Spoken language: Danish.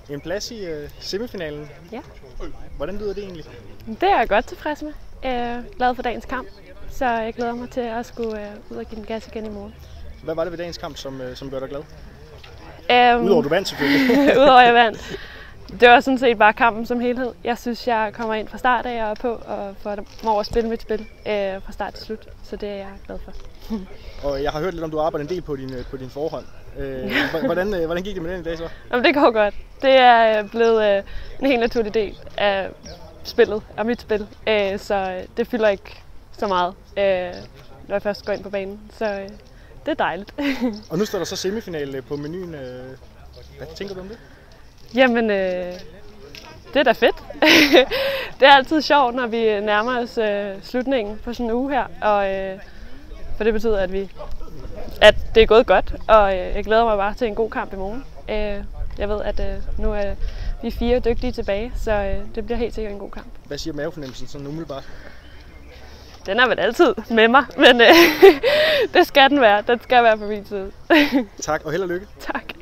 En plads i semifinalen. Ja. Hvordan lyder det egentlig? Det er jeg godt tilfreds med. Glad for dagens kamp, så jeg glæder mig til at skulle ud og give den gas igen i morgen. Hvad var det ved dagens kamp, som gør dig glad? Udover du vandt selvfølgelig. Udover jeg vandt. Det var sådan set bare kampen som helhed. Jeg synes, jeg kommer ind fra start af og på og får dem over at spille mit spil fra start til slut. Så det er jeg glad for. Og jeg har hørt lidt om, du arbejder en del på din forhånd. Hvordan gik det med den i dag så? Jamen, det går godt. Det er blevet en helt naturlig del af spillet, af mit spil. Så det fylder ikke så meget, når jeg først går ind på banen. Så det er dejligt. Og nu står der så semifinale på menuen. Hvad tænker du om det? Jamen, det er da fedt. Det er altid sjovt, når vi nærmer os slutningen på sådan en uge her. Og, for det betyder, at det er gået godt, og jeg glæder mig bare til en god kamp i morgen. Jeg ved, at nu er vi 4 dygtige tilbage, så det bliver helt sikkert en god kamp. Hvad siger mavefornemmelsen sådan umiddelbart? Den er vel altid med mig, men det skal den være. Den skal være på min side. Tak, og held og lykke. Tak.